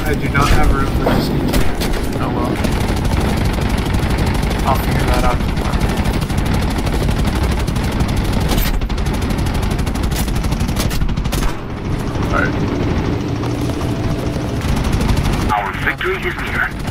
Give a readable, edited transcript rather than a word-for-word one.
I do not have room for this. Oh well. I'll figure that out tomorrow. Our victory is near.